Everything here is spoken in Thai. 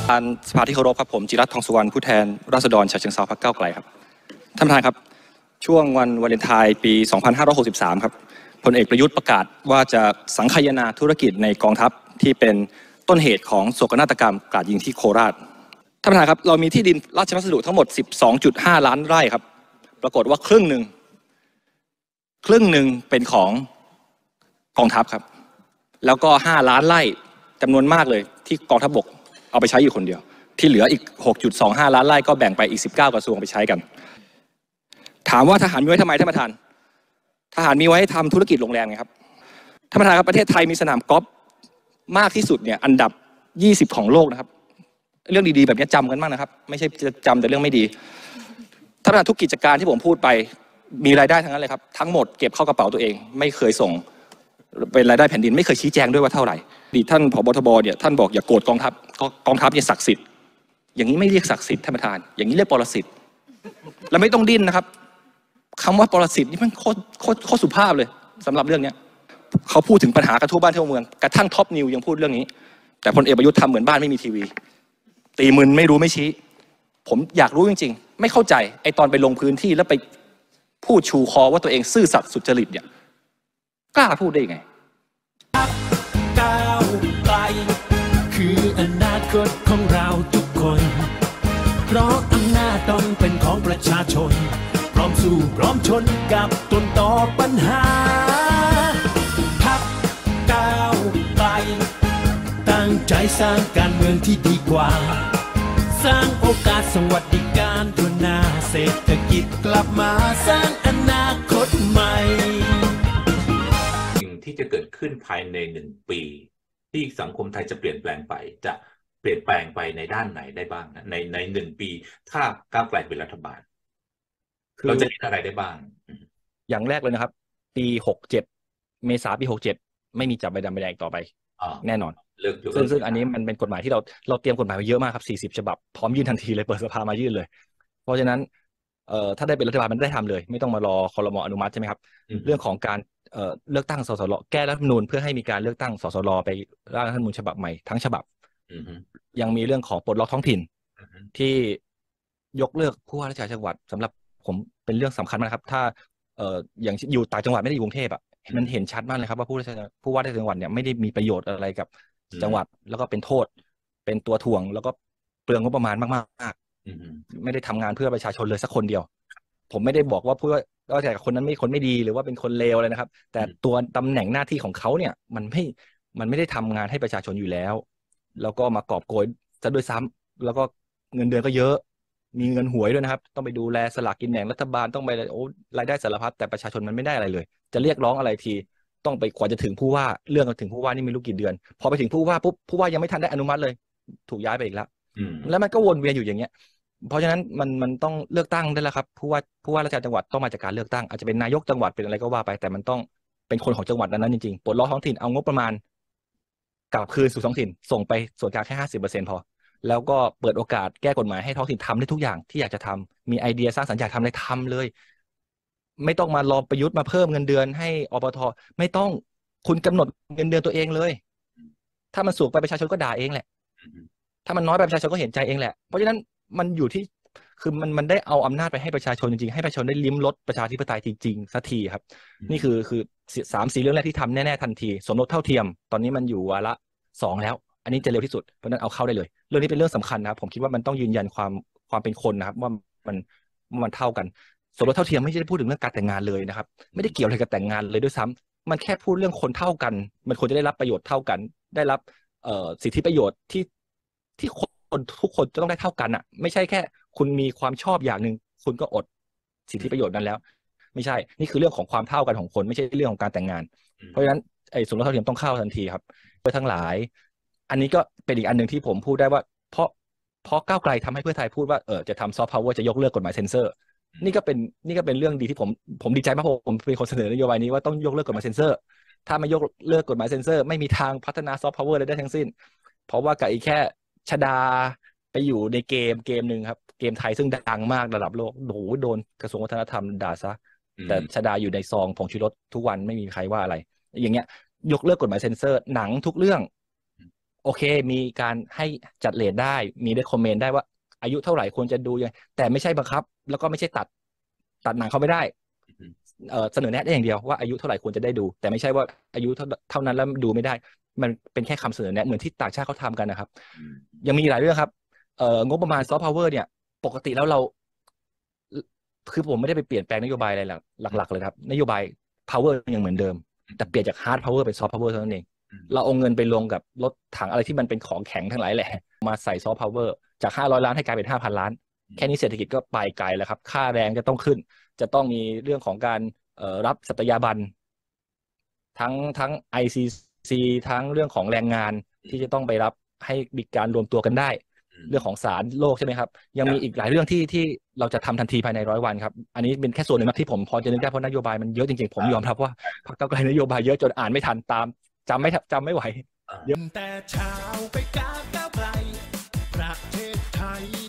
ท่านสภาที่เคารพครับผมจิรัตน์ทองสุวรรณผู้แทนราษฎรฉะเชิงเทราพรรคก้าวไกลครับท่านประธานครับช่วงวันวาเลนไทน์ปี 2563 ครับพลเอกประยุทธ์ประกาศว่าจะสังคายนาธุรกิจในกองทัพที่เป็นต้นเหตุของโศกนาฏกรรมกราดยิงที่โคราชท่านประธานครับเรามีที่ดินราชพัสดุทั้งหมด 12.5 ล้านไร่ครับปรากฏว่าครึ่งหนึ่งเป็นของกองทัพครับแล้วก็5 ล้านไร่จำนวนมากเลยที่กองทัพบกเอาไปใช้อยู่คนเดียวที่เหลืออีก 6.25 ล้านไร่ก็แบ่งไปอีก19กระทรวงไปใช้กันถามว่าทหารมีไว้ทำไมท่านประธานทหารมีไว้ทำธุรกิจโรงแรมไงครับท่านประธานครับประเทศไทยมีสนามกอล์ฟมากที่สุดเนี่ยอันดับ20ของโลกนะครับเรื่องดีๆแบบนี้จำกันมากนะครับไม่ใช่จะจำแต่เรื่องไม่ดีท่านประธานทุกกิจการที่ผมพูดไปมีรายได้ทั้งนั้นเลยครับทั้งหมดเก็บเข้ากระเป๋าตัวเองไม่เคยส่งเป็นรายได้แผ่นดินไม่เคยชี้แจงด้วยว่าเท่าไหร่ดีท่านผบ.ทบ.เนี่ยท่านบอกอย่าโกรธกองทัพกองทัพเนี่ยศักดิ์สิทธิ์อย่างนี้ไม่เรียกศักดิ์สิทธิ์ท่านประธานอย่างนี้เรียกปรสิตและไม่ต้องดิ้นนะครับคำว่าปรสิตนี่มันโคตรสุภาพเลยสำหรับเรื่องนี้เขาพูดถึงปัญหากระทั่วบ้านทั่วเมืองกระทั่งท็อปนิวยังพูดเรื่องนี้แต่พลเอกประยุทธ์ทำเหมือนบ้านไม่มีทีวีตีมึนไม่รู้ไม่ชี้ผมอยากรู้จริงๆไม่เข้าใจไอตอนไปลงพื้นที่แล้วไปพูดชูคอว่าตัวเองซื่อสัตย์สุจริตเนี่ยกล้าพูดได้ยังไงก้าวไกลคืออนาคตของเราทุกคนเพราะอำนาจต้องเป็นของประชาชนพร้อมสู้พร้อมชนกับต้นต่อปัญหาพรรคก้าวไกลตั้งใจสร้างการเมืองที่ดีกว่าสร้างโอกาสสวัสดิการทั่วหน้าเศรษฐกิจกลับมาสร้างอนาคตใหม่ที่จะเกิดขึ้นภายใน1 ปีที่สังคมไทยจะเปลี่ยนแปลงไปจะเปลี่ยนแปลงไปในด้านไหนได้บ้างนะใน1 ปีถ้าก้าวไกลเป็นรัฐบาลเราจะเห็นอะไรได้บ้างอย่างแรกเลยนะครับปี67เมษายนปี67ไม่มีจับใบดำใบแดงต่อไปแน่นอนซึ่งอันนี้มันเป็นกฎหมายที่เราเตรียมกฎหมายไว้เยอะมากครับ40 ฉบับพร้อมยื่นทันทีเลยเปิดสภามายื่นเลยเพราะฉะนั้นถ้าได้เป็นรัฐบาลมันได้ทำเลยไม่ต้องมารอครม.อนุมัติใช่ไหมครับเรื่องของการเลือกตั้งสสรแก้รัฐธรรมนูญเพื่อให้มีการเลือกตั้งสสรไปร่างรัฐธรรมนูญฉบับใหม่ทั้งฉบับยังมีเรื่องของปลดล็อกท้องถิ่นที่ยกเลิกผู้ว่าราชการจังหวัดสำหรับผมเป็นเรื่องสำคัญมากครับถ้าอย่างอยู่ต่างจังหวัดไม่ได้อยู่กรุงเทพอ่ะมันเห็นชัดมากเลยครับว่าผู้ว่าราชการจังหวัดเนี่ยไม่ได้มีประโยชน์อะไรกับจังหวัดแล้วก็เป็นโทษเป็นตัวถ่วงแล้วก็เปลืองงบประมาณมากๆไม่ได้ทำงานเพื่อประชาชนเลยสักคนเดียวผมไม่ได้บอกว่าผู้ว่าราชการคนนั้นไม่ดีหรือว่าเป็นคนเลวเลยนะครับแต่ตัวตำแหน่งหน้าที่ของเขาเนี่ยมันไม่ได้ทำงานให้ประชาชนอยู่แล้วแล้วก็มากอบโกยซะด้วยซ้ำแล้วก็เงินเดือนก็เยอะมีเงินหวยด้วยนะครับต้องไปดูแลสลากกินแบ่งรัฐบาลต้องไปรายได้สารพัดแต่ประชาชนมันไม่ได้อะไรเลยจะเรียกร้องอะไรทีต้องไปกว่าจะถึงผู้ว่าเรื่องถึงผู้ว่านี่ไม่รู้กี่เดือนพอไปถึงผู้ว่าปุ๊บผู้ว่ายังไม่ทันได้อนุมัติเลยถูกย้ายไปอีกแล้วแล้วมันก็วนเวียนอยู่อย่างเงี้ยเพราะฉะนั้นมันต้องเลือกตั้งได้แล้วครับผู้ว่าราชการจังหวัดต้องมาจากการเลือกตั้งอาจจะเป็นนายกจังหวัดเป็นอะไรก็ว่าไปแต่มันต้องเป็นคนของจังหวัดนั้นจริงๆปลดล็อกท้องถิ่นเอางบประมาณกลับคืนสู่ท้องถิ่นส่งไปส่วนกลางแค่ 50% พอแล้วก็เปิดโอกาสแก้กฎหมายให้ท้องถิ่นทำได้ทุกอย่างที่อยากจะทำมีไอเดียสร้างสรรค์อยากทำอะไรทำเลยไม่ต้องมารอประยุทธ์มาเพิ่มเงินเดือนให้อปท.ไม่ต้องคุณกำหนดเงินเดือนตัวเองเลยถ้ามันสูงไปประชาชนก็ด่าเองแหละถ้ามันน้อยไปประชาชนก็เห็นใจเองแหละเพราะฉะนั้นมันอยู่ที่คือมันได้เอาอำนาจไปให้ประชาชนจริงๆให้ประชาชนได้ลิ้มรสประชาธิปไตยจริงๆสักทีครับนี่คือ3-4 เรื่องแรกที่ทำแน่ๆทันทีสมรสเท่าเทียมตอนนี้มันอยู่วาระ 2แล้วอันนี้จะเร็วที่สุดเพราะนั้นเอาเข้าได้เลยเรื่องนี้เป็นเรื่องสำคัญนะครับผมคิดว่ามันต้องยืนยันความเป็นคนนะครับว่ามันเท่ากันสมรสเท่าเทียมไม่ได้พูดถึงเรื่องการแต่งงานเลยนะครับไม่ได้เกี่ยวอะไรกับแต่งงานเลยด้วยซ้ำมันแค่พูดเรื่องคนเท่ากันมันควรจะได้รับประโยชน์เท่ากันได้รับสิทธิประโยชน์ที่คนทุกคนจะต้องได้เท่ากันอ่ะไม่ใช่แค่คุณมีความชอบอย่างหนึ่งคุณก็อดสิทธิประโยชน์นั้นแล้วไม่ใช่นี่คือเรื่องของความเท่ากันของคนไม่ใช่เรื่องของการแต่งงานเพราะฉะนั้นไอ้สมรสเท่าเทียมต้องเข้าทันทีครับเพื่อทั้งหลายอันนี้ก็เป็นอีกอันหนึ่งที่ผมพูดได้ว่าเพราะก้าวไกลทำให้เพื่อไทยพูดว่าจะทำซอฟต์พาวเวอร์จะยกเลิกกฎหมายเซ็นเซอร์นี่ก็เป็นเรื่องดีที่ผมดีใจมากผมเป็นคนเสนอนโยบายนี้ว่าต้องยกเลิกกฎหมายเซ็นเซอร์ถ้าไม่ยกเลิกกฎหมายเซ็นเซอร์ไม่มีทางพัฒนาซอฟต์พาวเวอร์ได้ทั้งสิ้นเพราะว่ากับอีกแค่ชดาไปอยู่ในเกมหนึ่งครับเกมไทยซึ่งดังมากระดับโลกโดนกระทรวงวัฒนธรรมด่าซะแต่ชดาอยู่ในซองผงชูรสทุกวันไม่มีใครว่าอะไรอย่างเงี้ยยกเลิกกฎหมายเซ็นเซอร์หนังทุกเรื่องโอเคมีการให้จัดเรทได้มีได้คอมเมนต์ได้ว่าอายุเท่าไหร่ควรจะดูยังแต่ไม่ใช่บังคับแล้วก็ไม่ใช่ตัดหนังเขาไม่ได้เสนอแนะได้อย่างเดียวว่าอายุเท่าไหร่ควรจะได้ดูแต่ไม่ใช่ว่าอายุเท่านั้นแล้วดูไม่ได้มันเป็นแค่คำเสนอแนะเหมือนที่ต่างชาติเขาทำกันนะครับยังมีหลายเรื่องครับงบประมาณซอฟต์พาวเวอร์เนี่ยปกติแล้วเราคือผมไม่ได้ไปเปลี่ยนแปลงนโยบายอะไรหลักๆเลยครับนโยบาย power ยังเหมือนเดิมแต่เปลี่ยนจาก hard power เป็น soft power เท่านั้นเองเราเอาเงินไปลงกับรถถังอะไรที่มันเป็นของแข็งทั้งหลายแหละมาใส่ soft power จาก500 ล้านให้กลายเป็น5,000 ล้านแค่นี้เศรษฐกิจก็ไปไกลแล้วครับค่าแรงจะต้องขึ้นจะต้องมีเรื่องของการรับสัตยาบันทั้ง ICC ทั้งเรื่องของแรงงานที่จะต้องไปรับให้มีการรวมตัวกันได้เรื่องของศาลโลกใช่ไหมครับยังมีอีกหลายเรื่องที่เราจะทำทันทีภายใน100 วันครับอันนี้เป็นแค่ส่วนหนึ่งที่ผมพอจะนึกได้เพราะนโยบายมันเยอะจริงๆผมยอมรับว่าพรรคก้าวไกลนโยบายเยอะจนอ่านไม่ทันตามจำไม่ไหวแต่เช้าไปก้าวไกลประเทศไทย